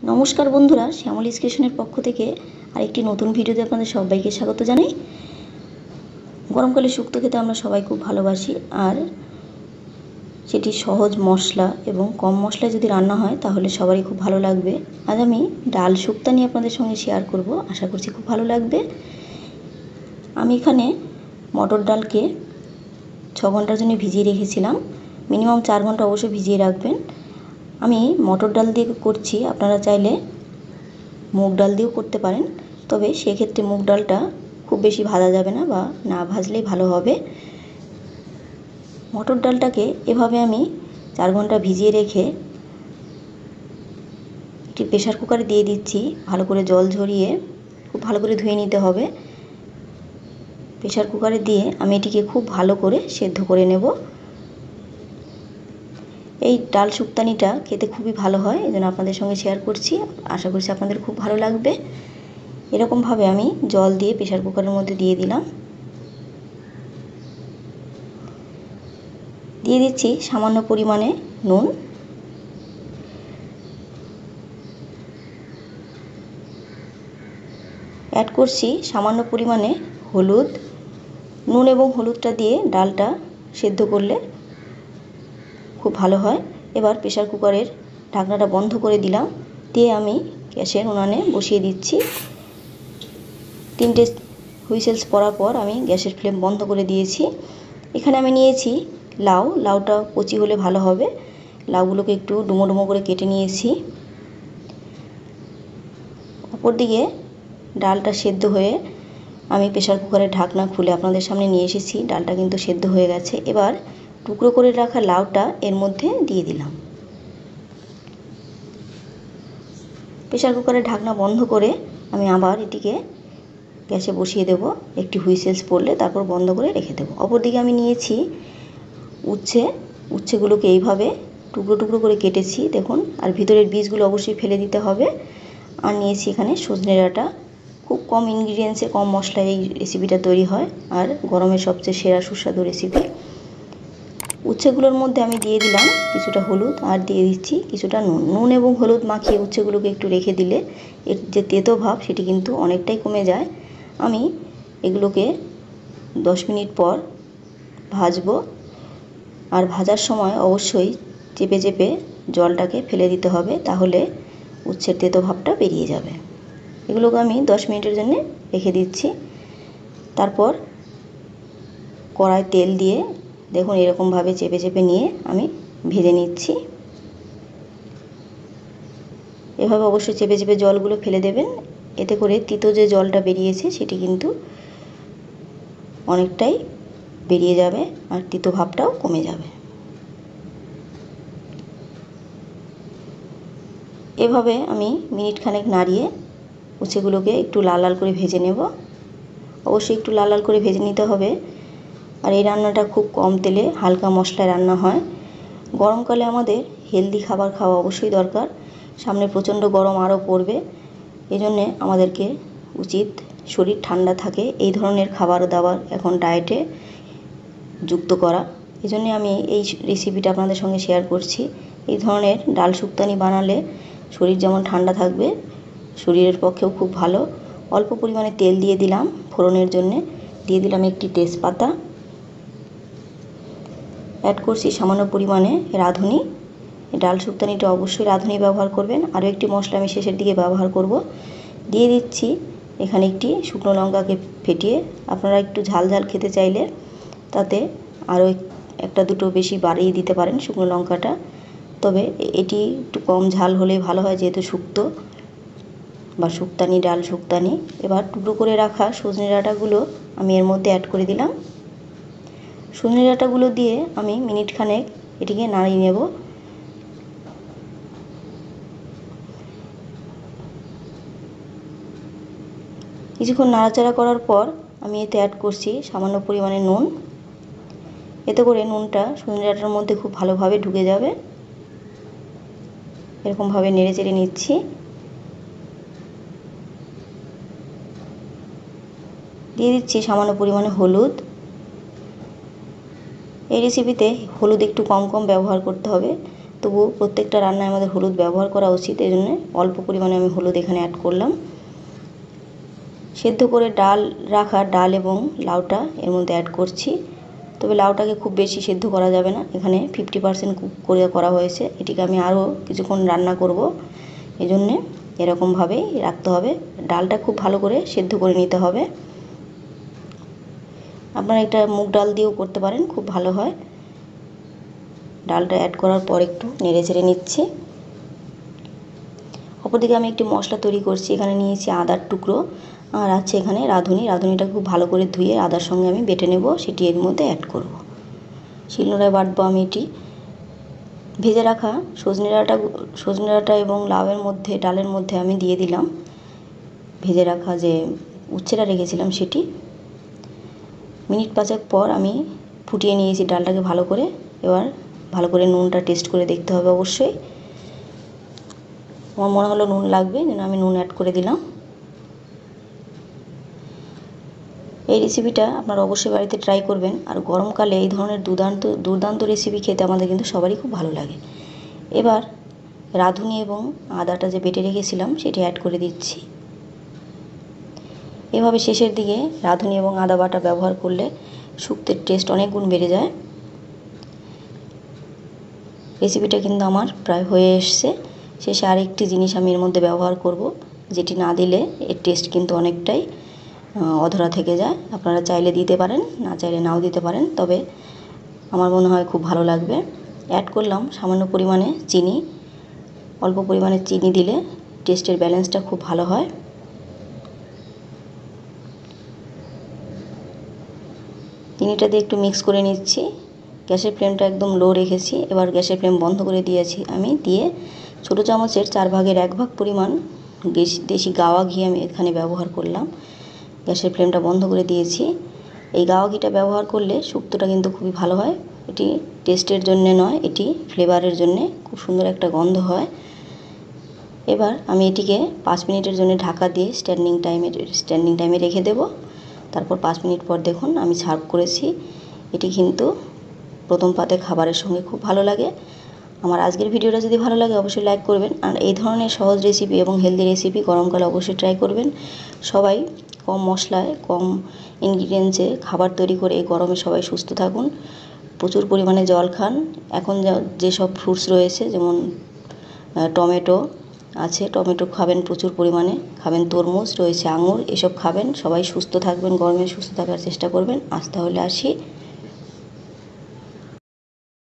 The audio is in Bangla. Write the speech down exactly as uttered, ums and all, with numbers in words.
নমস্কার বন্ধুরা, শ্যামলী ক্রিয়েশনের পক্ষ থেকে আরেকটি নতুন ভিডিওতে আপনাদের সবাইকে স্বাগত জানাই। গরমকালে শুক্তো খেতে আমরা সবাই খুব ভালোবাসি, আর সেটি সহজ মশলা এবং কম মশলায় যদি রান্না হয় তাহলে সবারই খুব ভালো লাগবে। আজ আমি ডাল শুক্তো নিয়ে আপনাদের সঙ্গে শেয়ার করব, আশা করছি খুব ভালো লাগবে। আমি এখানে মটর ডালকে ছ ঘন্টার জন্য ভিজিয়ে রেখেছিলাম। মিনিমাম চার ঘন্টা অবশ্যই ভিজিয়ে রাখবেন। আমি মটর ডাল দিয়ে করছি, আপনারা চাইলে মুগ ডাল দিয়েও করতে পারেন, তবে সেক্ষেত্রে মুগ ডালটা খুব বেশি ভাজা যাবে না বা না ভাজলেই ভালো হবে। মটর ডালটাকে এভাবে আমি চার ঘন্টা ভিজিয়ে রেখে একটি প্রেশার কুকারে দিয়ে দিচ্ছি। ভালো করে জল ঝরিয়ে খুব ভালো করে ধুয়ে নিতে হবে। প্রেশার কুকারে দিয়ে আমি এটিকে খুব ভালো করে সেদ্ধ করে নেব। এই ডাল শুক্তানিটা খেতে খুবই ভালো হয়, এই জন্য আপনাদের সঙ্গে শেয়ার করছি। আশা করছি আপনাদের খুব ভালো লাগবে। এরকমভাবে আমি জল দিয়ে প্রেশার কুকারের মধ্যে দিয়ে দিলাম। দিয়ে দিচ্ছি সামান্য পরিমাণে নুন, অ্যাড করছি সামান্য পরিমাণে হলুদ। নুন এবং হলুদটা দিয়ে ডালটা সেদ্ধ করলে খুব ভালো হয়। এবার প্রেশার কুকারের ঢাকনাটা বন্ধ করে দিলাম, দিয়ে আমি গ্যাসের উনানে বসিয়ে দিচ্ছি। তিনটে হুইসেলস পড়ার পর আমি গ্যাসের ফ্লেম বন্ধ করে দিয়েছি। এখানে আমি নিয়েছি লাউ। লাউটা কচি হলে ভালো হবে। লাউগুলোকে একটু ডুমো ডুমো করে কেটে নিয়েছি। অপরদিকে ডালটা সেদ্ধ হয়ে আমি প্রেশার কুকারের ঢাকনা খুলে আপনাদের সামনে নিয়ে এসেছি। ডালটা কিন্তু সেদ্ধ হয়ে গেছে। এবার টুকরো করে রাখা লাউটা এর মধ্যে দিয়ে দিলাম। প্রেশার কুকারের ঢাকনা বন্ধ করে আমি আবার এটিকে গ্যাসে বসিয়ে দেব। একটি হুইসেলস পড়লে তারপর বন্ধ করে রেখে দেবো। অপরদিকে আমি নিয়েছি উচ্ছে। উচ্ছেগুলোকে এইভাবে টুকরো টুকরো করে কেটেছি, দেখুন। আর ভিতরের বীজগুলো অবশ্যই ফেলে দিতে হবে। আর নিয়েছি এখানে সজনে ডাঁটা। খুব কম ইনগ্রিডিয়েন্টসে কম মশলায় এই রেসিপিটা তৈরি হয়, আর গরমের সবচেয়ে সেরা সুস্বাদু রেসিপি। উচ্ছেগুলোর মধ্যে আমি দিয়ে দিলাম কিছুটা হলুদ, আর দিয়ে দিচ্ছি কিছুটা নুন। নুন এবং হলুদ মাখিয়ে উচ্ছেগুলোকে একটু রেখে দিলে এর যে তেতো ভাব সেটি কিন্তু অনেকটাই কমে যায়। আমি এগুলোকে দশ মিনিট পর ভাজবো, আর ভাজার সময় অবশ্যই চেপে চেপে জলটাকে ফেলে দিতে হবে, তাহলে উচ্ছের তেতো ভাবটা বেরিয়ে যাবে। এগুলোকে আমি দশ মিনিটের জন্য রেখে দিচ্ছি। তারপর কড়ায় তেল দিয়ে দেখুন এরকমভাবে চেপে চেপে নিয়ে আমি ভেজে নিচ্ছি। এভাবে অবশ্যই চেপে চেপে জলগুলো ফেলে দেবেন, এতে করে তিতো যে জলটা বেরিয়েছে সেটি কিন্তু অনেকটাই বেরিয়ে যাবে, আর তিতো ভাবটাও কমে যাবে। এভাবে আমি মিনিট খানেক নাড়িয়ে উচ্ছেগুলোকে একটু লাল লাল করে ভেজে নেব। অবশ্যই একটু লাল লাল করে ভেজে নিতে হবে। আর এই রান্নাটা খুব কম তেলে হালকা মশলায় রান্না হয়। গরমকালে আমাদের হেলদি খাবার খাওয়া অবশ্যই দরকার। সামনে প্রচণ্ড গরম আরও পড়বে, এজন্যে আমাদেরকে উচিত শরীর ঠান্ডা থাকে এই ধরনের খাবার দাবার এখন ডায়েটে যুক্ত করা। এজন্যে আমি এই রেসিপিটা আপনাদের সঙ্গে শেয়ার করছি। এই ধরনের ডাল শুক্তানি বানালে শরীর যেমন ঠান্ডা থাকবে, শরীরের পক্ষেও খুব ভালো। অল্প পরিমাণে তেল দিয়ে দিলাম ফোড়নের জন্যে। দিয়ে দিলাম একটি তেজপাতা, অ্যাড করছি সামান্য পরিমাণে রাঁধুনি। ডাল শুক্তানিটা অবশ্যই রাঁধুনি ব্যবহার করবেন। আরও একটি মশলা আমি শেষের দিকে ব্যবহার করব। দিয়ে দিচ্ছি এখানে একটি শুকনো লঙ্কাকে ফেটিয়ে। আপনারা একটু ঝাল ঝাল খেতে চাইলে তাতে আরও একটা দুটো বেশি বাড়িয়ে দিতে পারেন শুকনো লঙ্কাটা, তবে এটি একটু কম ঝাল হলেই ভালো হয়, যেহেতু শুক্তো বা শুক্তানি, ডাল শুক্তানি। এবার টুকরো করে রাখা সজনে ডাঁটাগুলো আমি এর মধ্যে অ্যাড করে দিলাম। সজনে ডাঁটাগুলো দিয়ে আমি মিনিট খানেক এটিকে নাড়িয়ে নেব। কিছুক্ষণ নাড়াচাড়া করার পর আমি এতে অ্যাড করছি সামান্য পরিমাণে নুন। এতে করে নুনটা সজনে ডাঁটার মধ্যে খুব ভালোভাবে ঢুকে যাবে। এরকমভাবে নেড়ে চেড়ে নিচ্ছি। দিয়ে দিচ্ছি সামান্য পরিমাণে হলুদ। এই রেসিপিতে হলুদ একটু কম কম ব্যবহার করতে হবে, তবু প্রত্যেকটা রান্নায় আমাদের হলুদ ব্যবহার করা উচিত, এই জন্য অল্প পরিমাণে আমি হলুদ এখানে অ্যাড করলাম। সেদ্ধ করে ডাল রাখা ডাল এবং লাউটা এর মধ্যে অ্যাড করছি। তবে লাউটাকে খুব বেশি সেদ্ধ করা যাবে না, এখানে ফিফটি পার্সেন্ট কুক করে করা হয়েছে। এটিকে আমি আরও কিছুক্ষণ রান্না করব, এই জন্যে এরকমভাবেই রাখতে হবে। ডালটা খুব ভালো করে সেদ্ধ করে নিতে হবে। আপনারা এটা মুগ ডাল দিয়েও করতে পারেন, খুব ভালো হয়। ডালটা অ্যাড করার পর একটু নেড়ে চেড়ে নিচ্ছি। অপরদিকে আমি একটি মশলা তৈরি করছি, এখানে নিয়েছি আদার টুকরো আর আছে এখানে রাঁধুনি। রাঁধুনিটা খুব ভালো করে ধুয়ে আদার সঙ্গে আমি বেটে নেব, সেটি এর মধ্যে অ্যাড করব। শিলনোড়ায় বাটবো আমি এটি। ভেজে রাখা সজনে ডাঁটা সজনে ডাঁটা এবং লাউয়ের মধ্যে ডালের মধ্যে আমি দিয়ে দিলাম ভেজে রাখা যে উচ্ছেটা রেখেছিলাম সেটি। মিনিট পাঁচেক পর আমি ফুটিয়ে নিয়েছি ডালটাকে ভালো করে। এবার ভালো করে নুনটা টেস্ট করে দেখতে হবে অবশ্যই। আমার মনে হলো নুন লাগবে, যেন আমি নুন অ্যাড করে দিলাম। এই রেসিপিটা আপনারা অবশ্যই বাড়িতে ট্রাই করবেন। আর গরমকালে এই ধরনের দুর্দান্ত দুর্দান্ত রেসিপি খেতে আমাদের কিন্তু সবারই খুব ভালো লাগে। এবার রাঁধুনি এবং আদাটা যে বেটে রেখেছিলাম সেটি অ্যাড করে দিচ্ছি। এভাবে শেষের দিকে রাঁধুনি এবং আদা বাটা ব্যবহার করলে শুক্তের টেস্ট অনেক গুণ বেড়ে যায়। রেসিপিটা কিন্তু আমার প্রায় হয়ে এসছে। শেষে আরেকটি জিনিস আমি এর মধ্যে ব্যবহার করব, যেটি না দিলে এর টেস্ট কিন্তু অনেকটাই অধরা থেকে যায়। আপনারা চাইলে দিতে পারেন, না চাইলে নাও দিতে পারেন, তবে আমার মনে হয় খুব ভালো লাগবে। অ্যাড করলাম সামান্য পরিমাণে চিনি। অল্প পরিমাণে চিনি দিলে টেস্টের ব্যালেন্সটা খুব ভালো হয়। চিনিটা দিয়ে একটু মিক্স করে নিচ্ছি। গ্যাসের ফ্লেমটা একদম লো রেখেছি। এবার গ্যাসের ফ্লেম বন্ধ করে দিয়েছি আমি। দিয়ে ছোটো চামচের চার ভাগের এক ভাগ পরিমাণ দেশি দেশি গাওয়া ঘি আমি এখানে ব্যবহার করলাম। গ্যাসের ফ্লেমটা বন্ধ করে দিয়েছি। এই গাওয়া ঘিটা ব্যবহার করলে শুক্তোটা কিন্তু খুবই ভালো হয়। এটি টেস্টের জন্যে নয়, এটি ফ্লেভারের জন্যে খুব সুন্দর একটা গন্ধ হয়। এবার আমি এটিকে পাঁচ মিনিটের জন্য ঢাকা দিয়ে স্ট্যান্ডিং টাইমে স্ট্যান্ডিং টাইমে রেখে দেব। তারপর পাঁচ মিনিট পর দেখুন আমি সার্ভ করেছি। এটি কিন্তু প্রথম পাতে খাবারের সঙ্গে খুব ভালো লাগে। আমার আজকের ভিডিওটা যদি ভালো লাগে অবশ্যই লাইক করবেন। আর এই ধরনের সহজ রেসিপি এবং হেলদি রেসিপি গরমকালে অবশ্যই ট্রাই করবেন। সবাই কম মশলায় কম ইনগ্রিডিয়েন্টসে খাবার তৈরি করে এই গরমে সবাই সুস্থ থাকুন। প্রচুর পরিমাণে জল খান। এখন যা যেসব ফ্রুটস রয়েছে, যেমন টমেটো আছে, টমেটো খাবেন প্রচুর পরিমাণে, খাবেন তরমুজ রয়েছে, আঙুর, এসব খাবেন। সবাই সুস্থ থাকবেন, গরমে সুস্থ থাকার চেষ্টা করবেন। আজ তাহলে আসি।